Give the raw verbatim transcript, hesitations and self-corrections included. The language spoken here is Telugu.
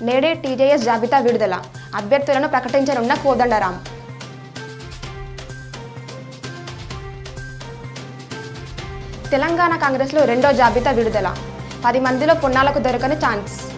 నేడే టీజేఎస్ జాబితా విడుదల, అభ్యర్థులను ప్రకటించనున్న కోదండరాం. తెలంగాణ కాంగ్రెస్లో రెండో జాబితా విడుదల, పది మందిలో పొన్నాలకు దొరకని ఛాన్స్.